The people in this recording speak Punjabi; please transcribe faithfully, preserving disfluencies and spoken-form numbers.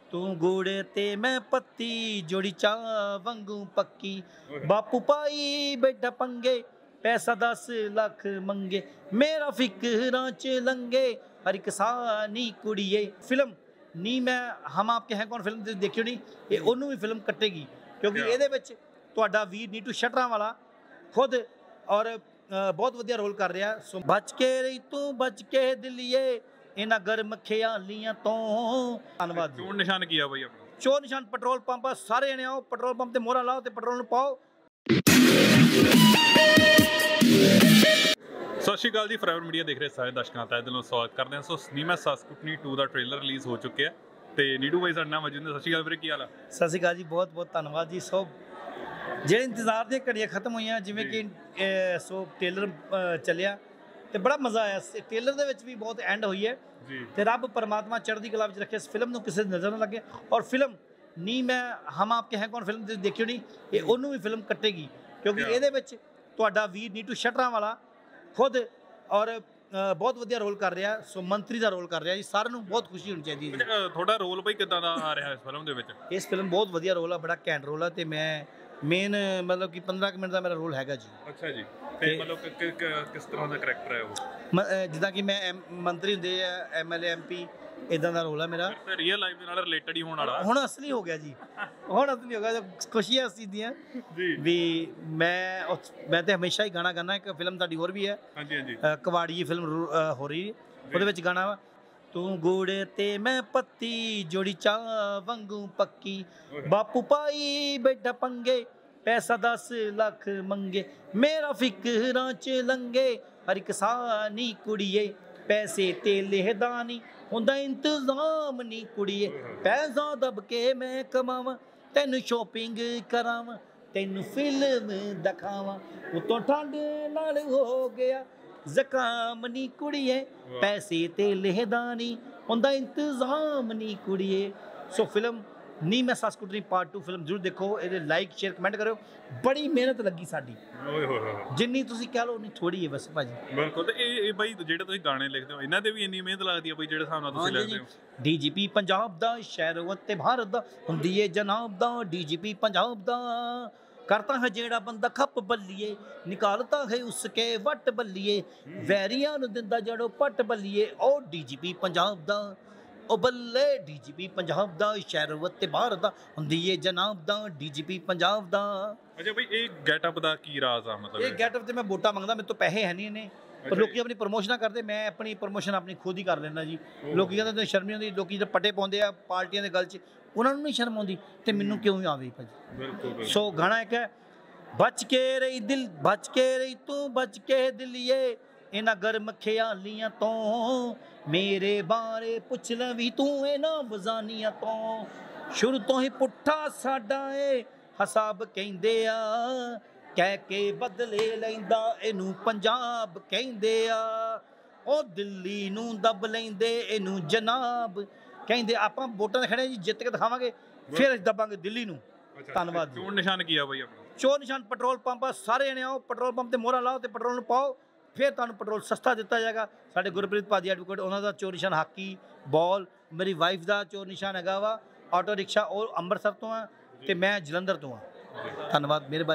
तू गुड़ ते मैं पत्ती जोड़ी चाह वांगू पक्की बापू पाई बेटा पंगे पैसा दस लख मंगे मेरा फिकरां च लंगे हर एक सानी कुड़िए फिल्म नी मैं हम आपके हैं कौन फिल्म तुसीं देखियो नहीं ये ओनू भी फिल्म कट्टेगी क्योंकि ਇਹਦੇ ਵਿੱਚ ਤੁਹਾਡਾ ਵੀਰ ਨੀਟੂ ਸ਼ਟਰਾਂ ਵਾਲਾ ਖੁਦ ਔਰ ਬਹੁਤ ਵਧੀਆ ਰੋਲ ਕਰ ਰਿਹਾ ਸੋ ਬਚ ਕੇ ਰਹੀ ਤੂੰ ਬਚ ਕੇ ਦਿਲੀਏ ਇਹਨਾਂ ਗਰਮ ਖਿਆਲੀਆਂ ਤੋਂ ਧੰਨਵਾਦ ਚੋਣ ਨਿਸ਼ਾਨ ਕੀ ਆ ਬਾਈ ਆਪਣਾ ਚੋਣ ਨਿਸ਼ਾਨ ਪੈਟਰੋਲ ਪੰਪ ਆ ਸਾਰੇ ਜਣੇ ਆਓ ਪੈਟਰੋਲ ਪੰਪ ਤੇ ਮੋਹਰਾਂ ਲਾਓ ਤੇ ਪੈਟਰੋਲ ਨੂੰ ਪਾਓ ਸਤਿ ਸ਼੍ਰੀ ਅਕਾਲ ਜੀ ਫੋਰਐਵਰ ਮੀਡੀਆ ਦੇਖ ਰਹੇ ਸਾਰੇ ਦਰਸ਼ਕਾਂ ਦਾ ਦਿਲੋਂ ਸਵਾਗਤ ਕਰਦੇ ਹਾਂ ਸੋ ਸਿਨੇਮਾ ਸਾਸਕੁਟਨੀ ਟੂ ਦਾ ਟ੍ਰੇਲਰ ਰਿਲੀਜ਼ ਹੋ ਚੁੱਕਿਆ ਤੇ ਨੀਟੂ ਬਾਈ ਸਾਡੇ ਨਾਲ ਮੌਜੂਦ ਨੇ ਸਤਿ ਸ਼੍ਰੀ ਅਕਾਲ ਵੀਰੇ ਕੀ ਹਾਲ ਆ ਸਤਿ ਸ਼੍ਰੀ ਅਕਾਲ ਜੀ ਬਹੁਤ ਬਹੁਤ ਧੰਨਵਾਦ ਜੀ ਸੋ ਜਿਹੜੇ ਇੰਤਜ਼ਾਰ ਦੀਆਂ ਘੜੀਆਂ ਖਤਮ ਹੋਈਆਂ ਜਿਵੇਂ ਕਿ ਸੋ ਟ੍ਰੇਲਰ ਚੱਲਿਆ ਤੇ ਬੜਾ ਮਜ਼ਾ ਆਇਆ ਟ੍ਰੇਲਰ ਦੇ ਵਿੱਚ ਵੀ ਬਹੁਤ ਐਂਡ ਹੋਈ ਹੈ ਜੀ ਤੇ ਰੱਬ ਪਰਮਾਤਮਾ ਚੜ੍ਹਦੀ ਕਲਾ ਵਿੱਚ ਰੱਖੇ ਇਸ ਫਿਲਮ ਨੂੰ ਕਿਸੇ ਦੀ ਨਜ਼ਰ ਨਾ ਲੱਗੇ ਔਰ ਫਿਲਮ ਨੀ ਮੈਂ ਹਮ ਆਪਕੇ ਹੈ ਕੌਣ ਫਿਲਮ ਤੁਸੀਂ ਦੇਖਿਓ ਨਹੀਂ ਇਹ ਉਹਨੂੰ ਵੀ ਫਿਲਮ ਕੱਟੇਗੀ ਕਿਉਂਕਿ ਇਹਦੇ ਵਿੱਚ ਤੁਹਾਡਾ ਵੀਰ ਨੀਟੂ ਸ਼ਟਰਾਂ ਵਾਲਾ ਖੁਦ ਔਰ ਬਹੁਤ ਵਧੀਆ ਰੋਲ ਕਰ ਰਿਹਾ ਸੋ ਮੰਤਰੀ ਦਾ ਰੋਲ ਕਰ ਰਿਹਾ ਜੀ ਸਾਰਿਆਂ ਨੂੰ ਬਹੁਤ ਖੁਸ਼ੀ ਹੋਣੀ ਚਾਹੀਦੀ ਹੈ ਤੁਹਾਡਾ ਰੋਲ ਬਈ ਕਿੱਦਾਂ ਦਾ ਆ ਰਿਹਾ ਇਸ ਫਿਲਮ ਦੇ ਵਿੱਚ ਇਸ ਫਿਲਮ ਬਹੁਤ ਵਧੀਆ ਰੋਲ ਆ ਬੜਾ ਘੈਂਟ ਰੋਲ ਆ ਤੇ ਮੈਂ ਮੇਨ ਮਤਲਬ ਕਿ ਪੰਦਰਾਂ ਮਿੰਟ ਦਾ ਮੇਰਾ ਰੋਲ ਹੈਗਾ ਜੀ ਅੱਛਾ ਜੀ ਤੇ ਮਤਲਬ ਕਿਸ ਤਰ੍ਹਾਂ ਦਾ ਕਰੈਕਟਰ ਹੈ ਉਹ ਜਿੱਦਾਂ ਕਿ ਮੈਂ ਮੰਤਰੀ ਹੁੰਦੇ ਆ M L A M P ਇਦਾਂ ਦਾ ਰੋਲ ਆ ਮੇਰਾ ਰੀਅਲ ਲਾਈਫ ਦੇ ਨਾਲ ਰਿਲੇਟਡ ਹੀ ਹੋਣ ਵਾਲਾ ਹੁਣ ਅਸਲੀ ਹੋ ਗਿਆ ਜੀ ਹੁਣ ਅਸਲੀ ਹੋ ਗਿਆ ਖੁਸ਼ੀਆਂ ਇਸ ਚੀਜ਼ ਦੀਆਂ ਵੀ ਮੈਂ ਮੈਂ ਤੇ ਹਮੇਸ਼ਾ ਹੀ ਗਾਣਾ ਗਾਣਾ ਇੱਕ ਫਿਲਮ ਤੁਹਾਡੀ ਹੋਰ ਵੀ ਹੈ ਹਾਂਜੀ ਹਾਂਜੀ ਕਵਾੜੀ ਫਿਲਮ ਹੋ ਰਹੀ ਉਹਦੇ ਵਿੱਚ ਗਾਣਾ ਵਾ ਤੂੰ ਗੁੜ ਤੇ ਮੈਂ ਪੱਤੀ ਜੋੜੀ ਚਾਹ ਵਾਂਗੂ ਪੱਕੀ ਬਾਪੂ ਪਾਈ ਬੇਟਾ ਪੰਗੇ ਪੈਸਾ ਦਸ ਲੱਖ ਮੰਗੇ ਮੇਰਾ ਫਿਕਰਾਂ ਚ ਲੰਗੇ ਹਰ ਇੱਕ ਸਾਨੀ ਕੁੜੀਏ ਪੈਸੇ ਤੇ ਲਿਹਦਾ ਨਹੀਂ ਹੁੰਦਾ ਇੰਤਜ਼ਾਮ ਨਹੀਂ ਕੁੜੀਏ ਪੈਸਾ ਦਬ ਕੇ ਮੈਂ ਕਮਾਵਾਂ ਤੈਨੂੰ ਸ਼ੋਪਿੰਗ ਕਰਾਵਾਂ ਤੈਨੂੰ ਫਿਲਮ ਦਿਖਾਵਾਂ ਉਤੋਂ ਠੰਡ ਨਾਲ ਹੋ ਗਿਆ ਜ਼ਕਾਮ ਨੀ ਕੁੜੀਏ ਪੈਸੇ ਤੇ ਲਿਹਦਾ ਨਹੀਂ ਹੁੰਦਾ ਇੰਤਜ਼ਾਮ ਨੀ ਕੁੜੀਏ ਸੋ ਫਿਲਮ ਨੀ ਮੈਂ ਸਾਸਕੁਟਨੀ ਪਾਰਟ ਟੂ ਫਿਲਮ ਜ਼ਰੂਰ ਦੇਖੋ ਇਹਦੇ ਲਾਈਕ ਸ਼ੇਅਰ ਕਮੈਂਟ ਕਰਿਓ ਬੜੀ ਮਿਹਨਤ ਲੱਗੀ ਸਾਡੀ ਓਏ ਹੋਏ ਹੋਏ ਜਿੰਨੀ ਤੁਸੀਂ ਕਹਿ ਲਓ ਉਨੀ ਥੋੜੀ ਹੈ ਬਸ ਭਾਜੀ ਬਿਲਕੁਲ ਤੇ ਇਹ ਇਹ ਬਾਈ ਜਿਹੜੇ ਤੁਸੀਂ ਗਾਣੇ ਲਿਖਦੇ ਹੋ ਇਹਨਾਂ ਤੇ ਵੀ ਇੰਨੀ ਮਿਹਨਤ ਲੱਗਦੀ ਹੈ ਬਾਈ ਜਿਹੜੇ ਹਿਸਾਬ ਨਾਲ ਤੁਸੀਂ ਲਿਖਦੇ ਹੋ ਡੀਜੀਪੀ ਪੰਜਾਬ ਦਾ ਸ਼ਹਿਰ ਤੇ ਭਾਰਤ ਦਾ ਹੁੰਦੀ ਏ ਜਨਾਬ ਦਾ ਡੀਜੀਪੀ ਪੰਜਾਬ ਦਾ करता है जेड़ा बंदा खप बल्लिए निकालता है उसके वट बल्लिए वैरियां नूं दिंदा जड़ो पट बल्लिए ओ डीजीपी पंजाब दा ओ बल्ले डीजीपी पंजाब दा शहर ते बाहर दा हुंदी है जनाब दा डीजीपी पंजाब दा अच्छा भाई ये गेटअप दा की राज आ मतलब ये गेटअप ते मैं वोटा मंगदा मेरे तो पैसे है नहीं ने पर लोग अपनी प्रमोशन करते मैं अपनी प्रमोशन अपनी खुद ही कर लेना जी लोग कहते शर्म नहीं आती लोग जब पटे पाते हैं पार्टियां के गल च उन्होंने नहीं शर्म आती तो मैनू क्यों आवे भाजी सो गाना एक है बच के रही दिल बच के रही तू बच के दिलिए इन्हां गर्म ख्यालियां तो मेरे बारे पुछ लवी तू इन्हां बजानियां तो शुरू तो ही पुट्ठा साडा ए हिसाब कहंदे आ ਕਹਿ ਕੇ ਬਦਲੇ ਲੈਂਦਾ ਇਹਨੂੰ ਪੰਜਾਬ ਕਹਿੰਦੇ ਆ ਉਹ ਦਿੱਲੀ ਨੂੰ ਦਬ ਲੈਂਦੇ ਇਹਨੂੰ ਜਨਾਬ ਕਹਿੰਦੇ ਆਪਾਂ ਵੋਟਾਂ ਦੇ ਖੜੇ ਜੀ ਜਿੱਤ ਕੇ ਦਿਖਾਵਾਂਗੇ ਫਿਰ ਅਸੀਂ ਦਬਾਂਗੇ ਦਿੱਲੀ ਨੂੰ ਧੰਨਵਾਦ ਚੋਣ ਨਿਸ਼ਾਨ ਕੀ ਆ ਬਾਈ ਆਪਣਾ ਚੋਣ ਨਿਸ਼ਾਨ ਪੈਟਰੋਲ ਪੰਪ ਆ ਸਾਰੇ ਜਣੇ ਆਓ ਪੈਟਰੋਲ ਪੰਪ ਤੇ ਮੋਹਰਾਂ ਲਾਓ ਤੇ ਪੈਟਰੋਲ ਨੂੰ ਪਾਓ ਫਿਰ ਤੁਹਾਨੂੰ ਪੈਟਰੋਲ ਸਸਤਾ ਦਿੱਤਾ ਜਾਏਗਾ ਸਾਡੇ ਗੁਰਪ੍ਰੀਤ ਭਾਜੀ ਐਡਵੋਕੇਟ ਉਹਨਾਂ ਦਾ ਚੋਣ ਨਿਸ਼ਾਨ ਹਾਕੀ ਬਾਲ ਮੇਰੀ ਵਾਈਫ ਦਾ ਚੋਣ ਨਿਸ਼ਾਨ ਹੈਗਾ ਵਾ ਆਟੋ ਰਿਕਸ਼ਾ ਉਹ ਅੰਮ੍ਰਿਤਸਰ ਤੋਂ ਆ ਤੇ ਮੈਂ ਜਲੰਧਰ ਤੋਂ ਆ ਧੰਨਵਾਦ ਮਿਹਰਬਾਨੀ